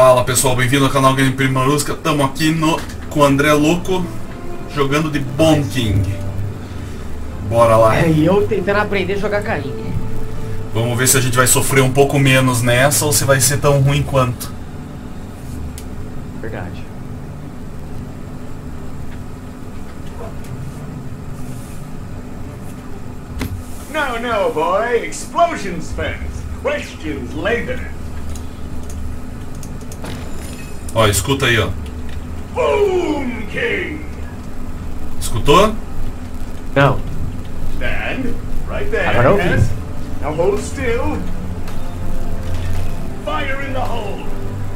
Fala pessoal, bem-vindo ao canal Gameplay Marusca. Estamos aqui com o André Louco jogando de Bomb King. Bora lá. E eu tentando aprender a jogar Caim. Vamos ver se a gente vai sofrer um pouco menos nessa ou se vai ser tão ruim quanto. Verdade. No, boy. Explosions first. Questions later. Ó, escuta aí, ó. Boom King. Escutou? Não. Stand. Right there. Agora eu ouvi. Yes. Now hold still. Fire in the hole.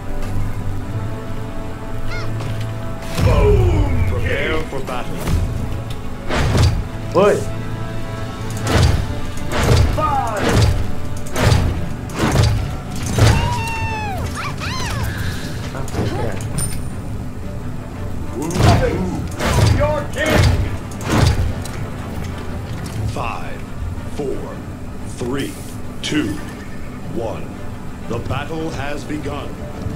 Boom King. For battle. Oi. 5. Your king. 5, 4, 3, 2, 1. The battle has begun.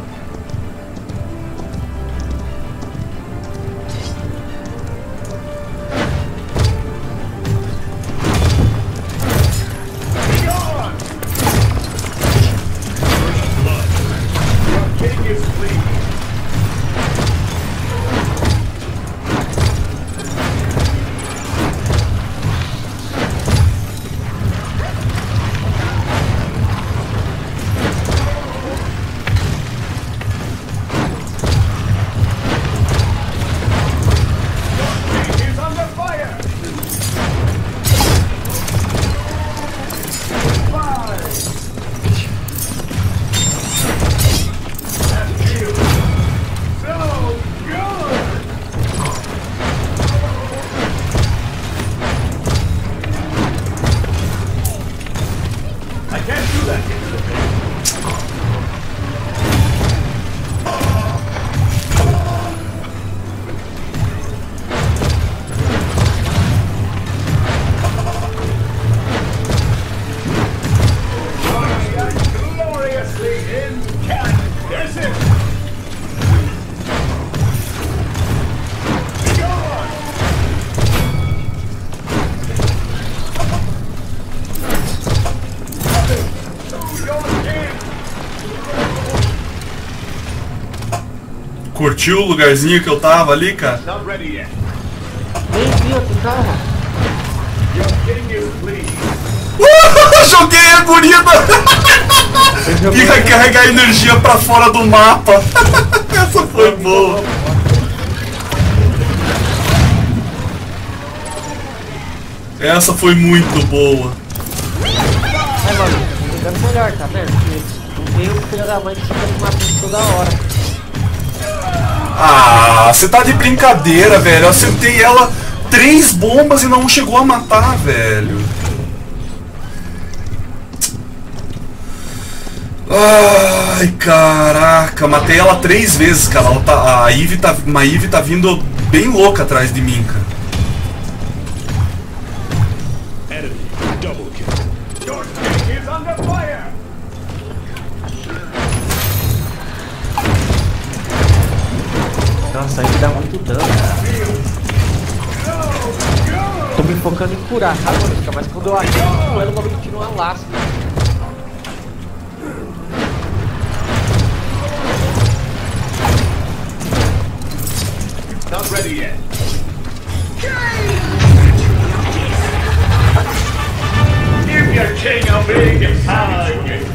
Be gone. First blood. Your king is bleeding. Curtiu o lugarzinho que eu tava ali, cara? Not ready yet. Nem vi outro carro. Your king is bleeding. Joguei a guria e recarregar energia pra fora do mapa. Essa foi boa. Essa foi muito boa. É, mano, jogando melhor, tá vendo? Não veio o filho da mãe que fica me matando toda hora. Ah, você tá de brincadeira, velho. Eu acertei ela 3 bombas e não chegou a matar, velho. Ai, caraca, matei ela 3 vezes, cara. Ela tá, uma Eve tá vindo bem louca atrás de mim, cara. Enemy double kill. Your king is under fire. Nossa, aí dá muito dano. Tô me focando em curar, sabe, Marusca? Mas quando eu acho com ela, o bagulho tira uma lasca. Not ready yet. Give your king a big hug.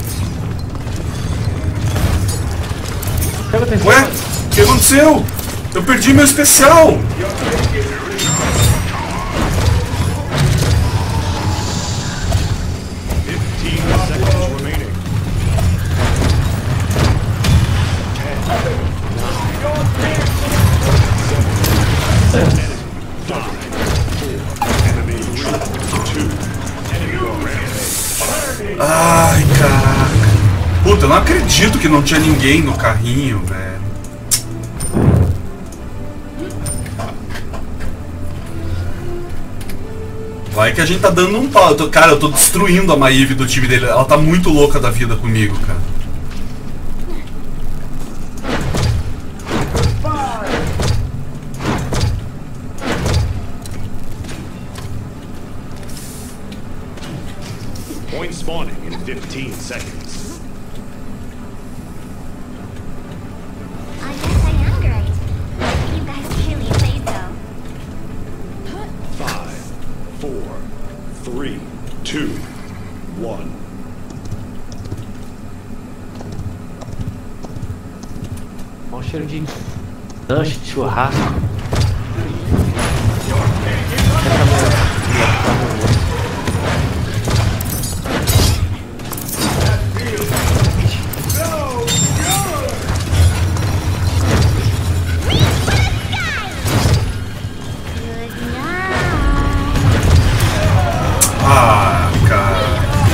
Presta atenção. Ué? O que aconteceu? Eu perdi meu especial. Your king is bleeding. 15 seconds remaining. 10, 9, 5, 4, enemy 2, enemy rampage. Ai, caraca. Puta, eu não acredito que não tinha ninguém no carrinho, velho. Vai que a gente tá dando um pau. Cara, eu tô destruindo a Maeve do time dele. Ela tá muito louca da vida comigo, cara. 15 seconds. I guess I am great. You guys really say so. 5, 4, 3, 2, 1. Olha o cheiro de lanche, de churrasco. Good night. Ah, cara.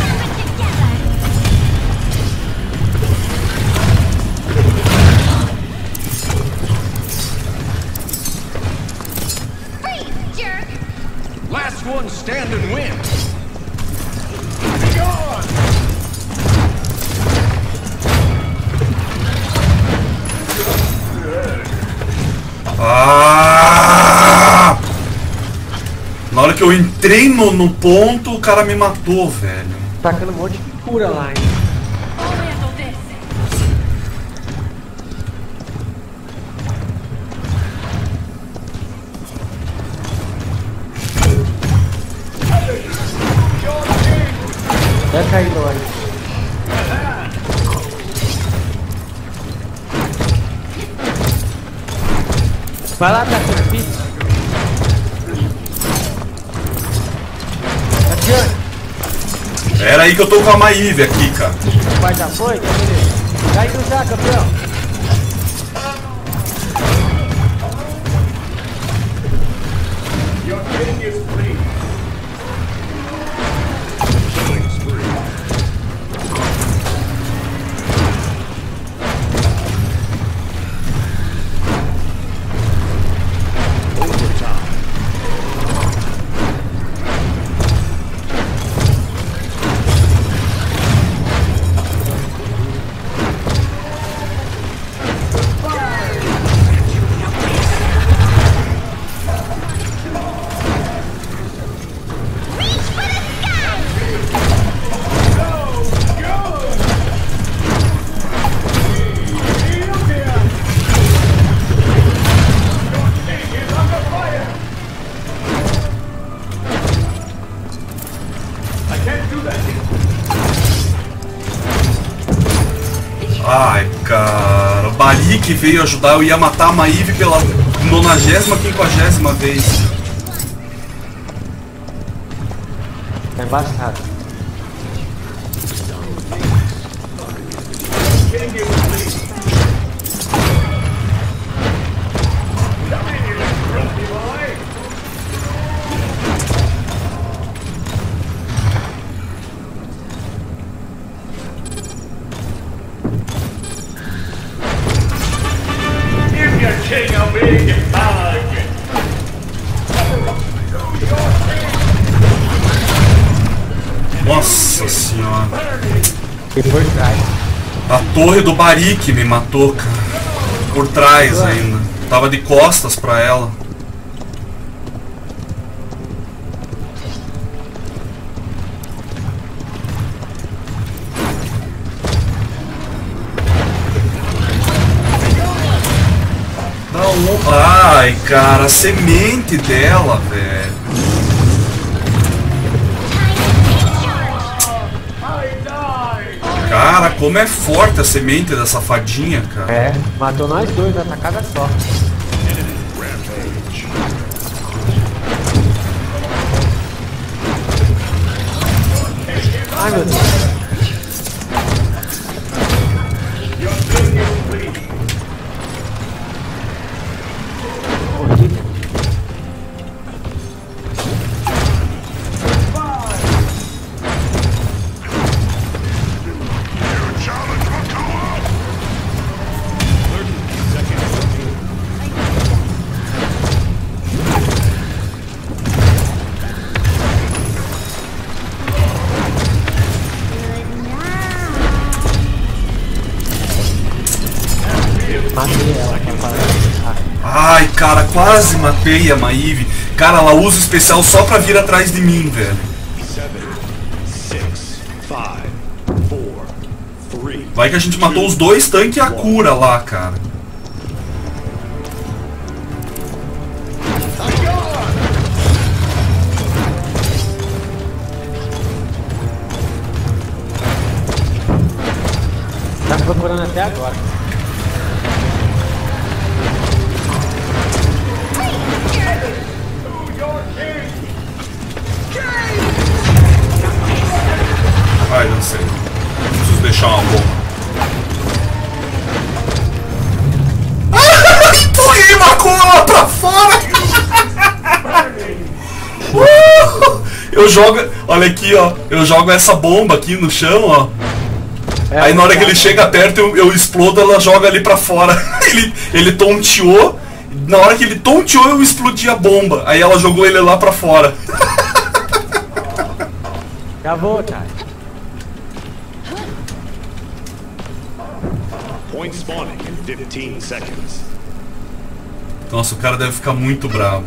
Freeze, jerk! Last one standing wins. Ah! Na hora que eu entrei no ponto, o cara me matou, velho. Tacando um monte de cura lá, hein? I'll handle this. Vai cair nós. Vai lá, tacando pizza. Adiante. Pera aí que eu tô com a Maeve aqui, cara. Vai dar foi? Cai no já, campeão. Your king is free. Killing spree. Overtime. Ai, cara. O Barik veio ajudar, eu ia matar a Maeve pela 90ª, 50ª vez. Tá embaçado. King is free. Come in, you grumpy boy. Give your king a big hug. Nossa senhora. E por trás. A torre do Barik me matou, cara. Por trás ainda. Tava de costas pra ela. Não, ai, cara, a semente dela, velho. Cara, como é forte a semente dessa fadinha, cara. É, matou nós dois na tacada só. Rampage. Ai meu Deus. Your king is free. Morri. Matei ela pra parar. Ai, cara, quase matei a Maeve. Cara, ela usa o especial só pra vir atrás de mim, velho. 7, 6, 5, Vai que a gente matou os dois tanques e a cura lá, cara. Tá procurando até agora. Ai, não sei. Preciso deixar uma bomba. Empurrei uma cola pra fora! Eu jogo. Olha aqui, ó. Eu jogo essa bomba aqui no chão, ó. Aí na hora que ele chega perto, eu explodo, ela joga ali pra fora. Ele tonteou. Na hora que ele tonteou, eu explodi a bomba. Aí ela jogou ele lá pra fora. Acabou, cara. Point spawning in 15 seconds. Nossa, o cara deve ficar muito bravo.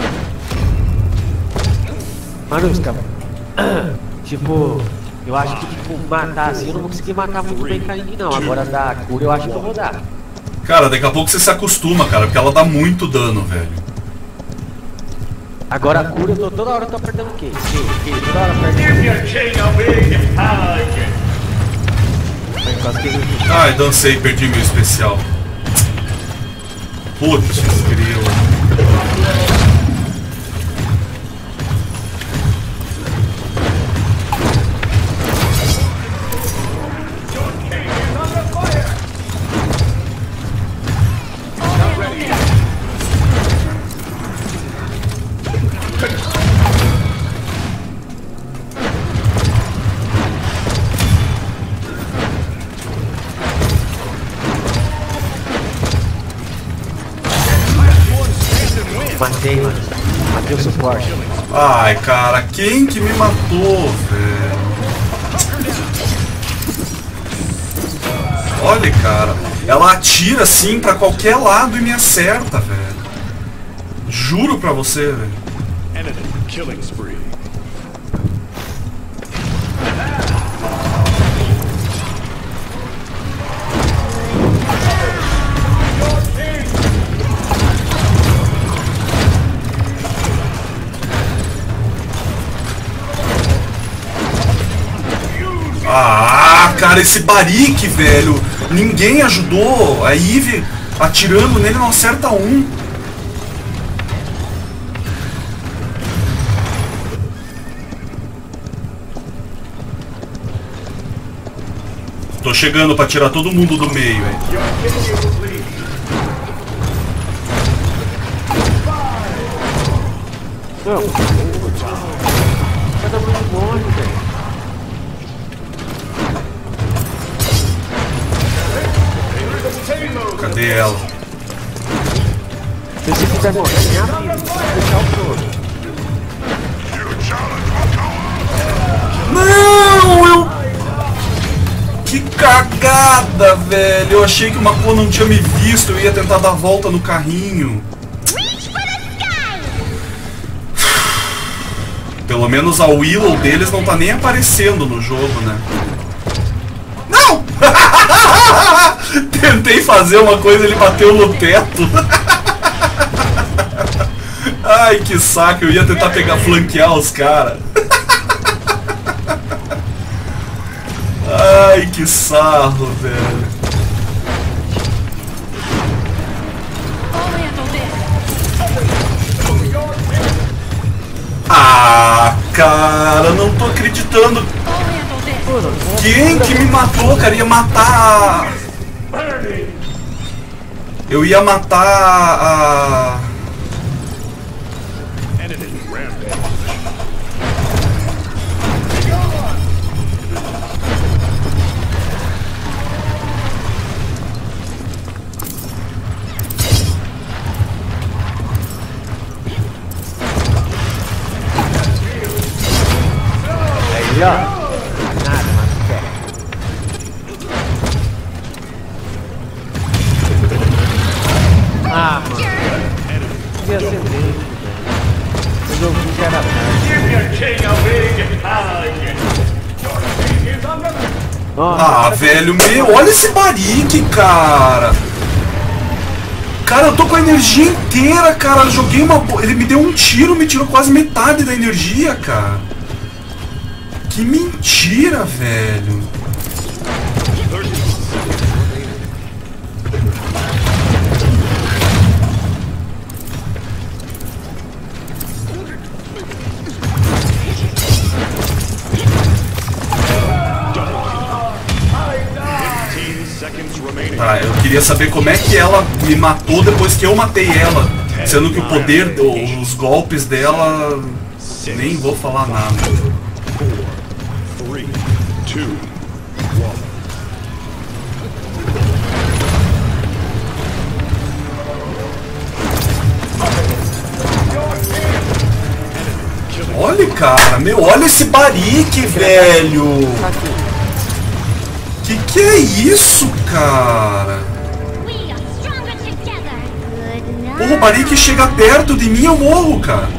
Manusca, tipo, eu acho que tipo, matar assim, eu não vou conseguir matar muito bem Caim não. Agora da cura eu acho que eu vou dar. Cara, daqui a pouco você se acostuma, cara, porque ela dá muito dano, velho. Agora a cura eu tô toda hora perdendo o quê? Toda hora perdendo. Keep your chin a big hug. Ai, dancei, perdi meu especial. Putz, grilo. Matei, mano. Matei o suporte. Ai, cara, quem que me matou, velho? Olha, cara, ela atira assim pra qualquer lado e me acerta, velho. Juro pra você, velho. Enemy killing spree. Ah, cara, esse Barik, velho. Ninguém ajudou. A Eve atirando nele não acerta um. Tô chegando pra tirar todo mundo do meio, hein. Não. Cada mundo morre, velho. Cadê ela? Se você quiser morrer, minha vida, deixar o trono. Não, eu... Que cagada, velho. Eu achei que o Mako não tinha me visto. Eu ia tentar dar a volta no carrinho. Pelo menos a Willow deles não tá nem aparecendo no jogo, né? Não! Tentei fazer uma coisa, ele bateu no teto. Ai, que saco. Eu ia tentar flanquear os caras. Ai, que sarro, velho. Ah, cara, não tô acreditando. Quem que me matou, cara? Ia matar. Eu ia matar a... Enemy rampage. Aí, ó. Nada, mas quer. Ah, mano. Devia ser dele, velho. Eu não vi que era tarde. Give your king a big hug. Your king is under Ah, velho, meu, olha esse barique, cara. Cara, eu tô com a energia inteira, cara. Eu joguei uma... Ele me deu um tiro, me tirou quase metade da energia, cara. Que mentira, velho. Tá, eu queria saber como é que ela me matou depois que eu matei ela. Sendo que o poder, os golpes dela... Nem vou falar nada. 3, 2, 1. Olha, cara, meu, olha esse barique, velho. Que é isso, cara? We are stronger together. Good night. Porra, o barique chega perto de mim, eu morro, cara.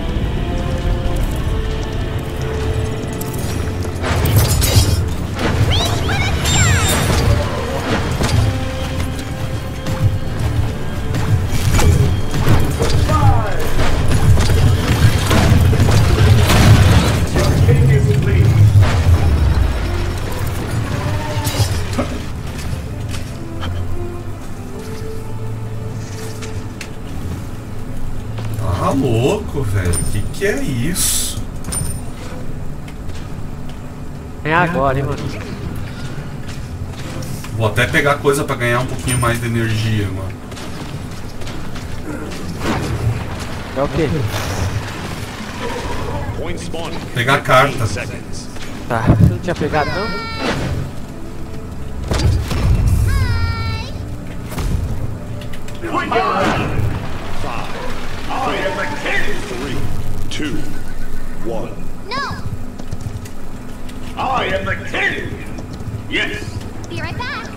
Tá louco, velho. Que é isso? É agora, hein, mano. Vou até pegar coisa pra ganhar um pouquinho mais de energia, mano. É o quê? Point spawning. Pegar a carta. 15 seconds. Tá. Você não tinha pegado, não? I am the king! 3, 2, 1. No! I am the king! Yes! Be right back.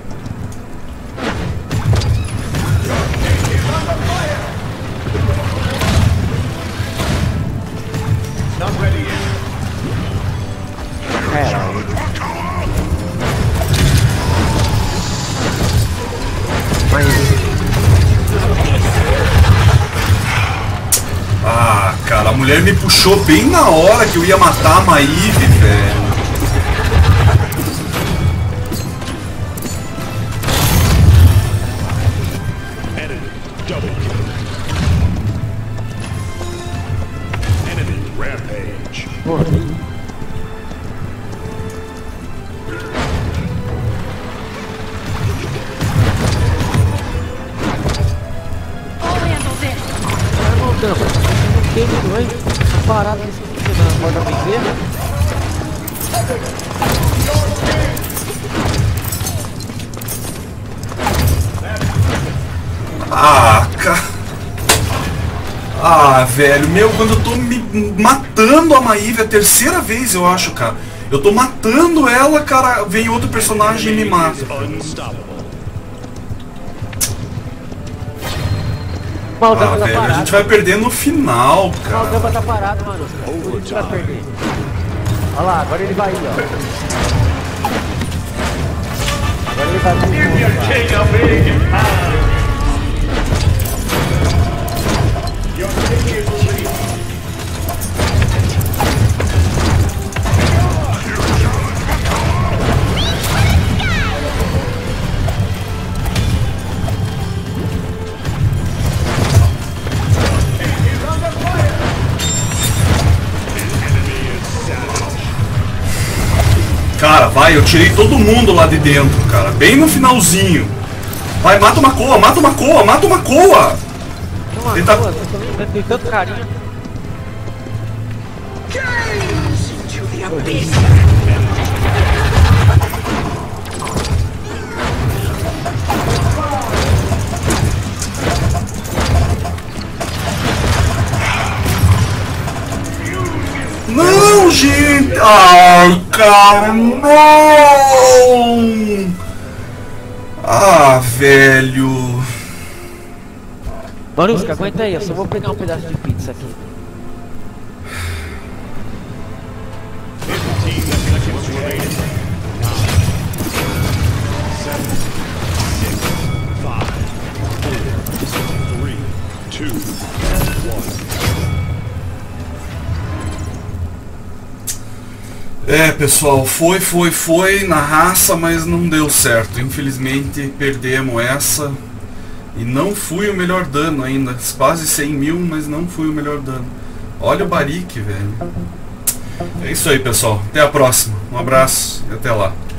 Not ready yet. Ah, cara, a mulher me puxou bem na hora que eu ia matar a Maeve, velho. Enemy double kill. Enemy rampage. I'll handle this. Vai voltando. Não tem muito, hein? Parado nesse na borda da bezerra. Ah, cara. Ah, velho, meu, quando eu tô me matando a Maeve, a terceira vez, eu acho, cara. Eu tô matando ela, cara, vem outro personagem e me mata. Unstoppable. O Ah, Maldama tá velho, a parado. gente vai perder no final, O cara. Maldama tá parado, mano. Por isso vai perder. Olha lá, agora ele vai ir, ó. Agora ele vai Give vir. your king a big hand! Your king is released. Cara, vai, eu tirei todo mundo lá de dentro, cara. Bem no finalzinho. Vai, mata uma coa, mata uma coa, mata uma coa! Não, Ele tá- tem tanto carinho. Não, gente! Ai, cara, não! Ah, velho. Marusca, aguenta aí, eu só vou pegar um pedaço de pizza aqui. 15 seconds remaining. 9, É, pessoal, foi na raça, mas não deu certo. Infelizmente perdemos essa. E não fui o melhor dano ainda. Quase 100 mil, mas não fui o melhor dano. Olha o Barik, velho. É isso aí, pessoal. Até a próxima. Um abraço e até lá.